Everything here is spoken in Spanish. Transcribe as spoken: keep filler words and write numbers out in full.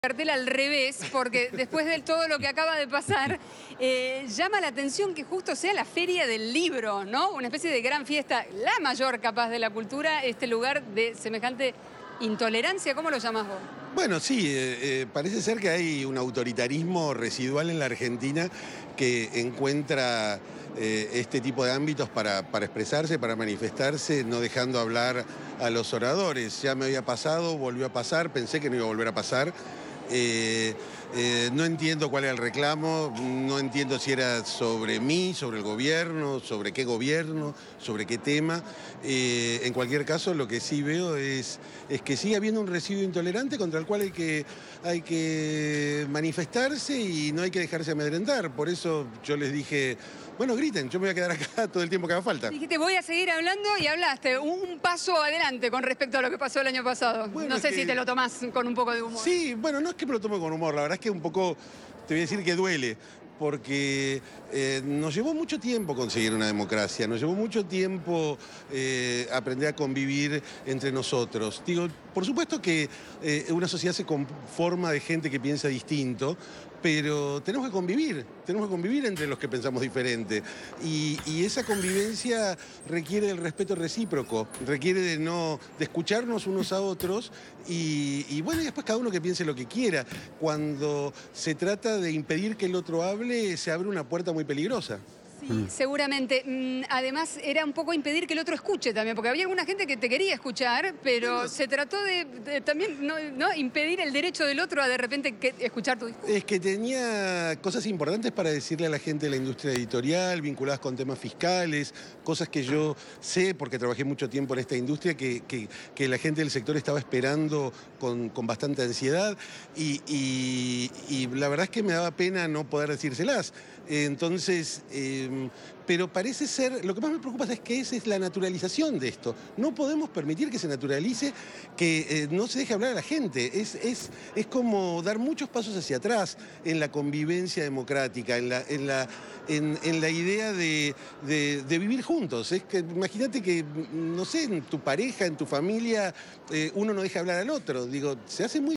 Cartel al revés, porque después de todo lo que acaba de pasar, eh, llama la atención que justo sea la Feria del Libro, ¿no? Una especie de gran fiesta, la mayor capaz de la cultura, este lugar de semejante intolerancia. ¿Cómo lo llamas vos? Bueno, sí, eh, eh, parece ser que hay un autoritarismo residual en la Argentina que encuentra eh, este tipo de ámbitos para, para expresarse, para manifestarse, no dejando hablar a los oradores. Ya me había pasado, volvió a pasar, pensé que no iba a volver a pasar. Eh, eh, no entiendo cuál era el reclamo, no entiendo si era sobre mí, sobre el gobierno, sobre qué gobierno, sobre qué tema. Eh, en cualquier caso, lo que sí veo es, es que sigue habiendo un residuo intolerante contra el cual hay que, hay que manifestarse y no hay que dejarse amedrentar. Por eso yo les dije, bueno, griten, yo me voy a quedar acá todo el tiempo que haga falta. Dijiste, voy a seguir hablando y hablaste un paso adelante con respecto a lo que pasó el año pasado. Bueno, no sé que... si te lo tomás con un poco de humor. Sí, bueno, no es que me lo tome con humor, la verdad es que un poco, te voy a decir que duele, porque eh, nos llevó mucho tiempo conseguir una democracia, nos llevó mucho tiempo eh, aprender a convivir entre nosotros. Digo, por supuesto que eh, una sociedad se conforma de gente que piensa distinto, pero tenemos que convivir, tenemos que convivir entre los que pensamos diferente. Y, y esa convivencia requiere del respeto recíproco, requiere de, no, de escucharnos unos a otros y, y bueno, y después cada uno que piense lo que quiera. Cuando se trata de impedir que el otro hable, se abre una puerta muy peligrosa. Sí, seguramente. Mm, Además, era un poco impedir que el otro escuche también, porque había alguna gente que te quería escuchar, pero bueno, se trató de, de también no, no impedir el derecho del otro a de repente que, escuchar tu discurso. Es que tenía cosas importantes para decirle a la gente de la industria editorial, vinculadas con temas fiscales, cosas que yo sé, porque trabajé mucho tiempo en esta industria, que, que, que la gente del sector estaba esperando con, con bastante ansiedad, y, y, y la verdad es que me daba pena no poder decírselas. Entonces... Eh, pero parece ser, lo que más me preocupa es que esa es la naturalización de esto. No podemos permitir que se naturalice, que eh, no se deje hablar a la gente. Es, es, es como dar muchos pasos hacia atrás en la convivencia democrática, en la, en la, en, en la idea de, de, de vivir juntos. Es que imagínate que, no sé, en tu pareja, en tu familia, eh, uno no deja hablar al otro. Digo, se hace muy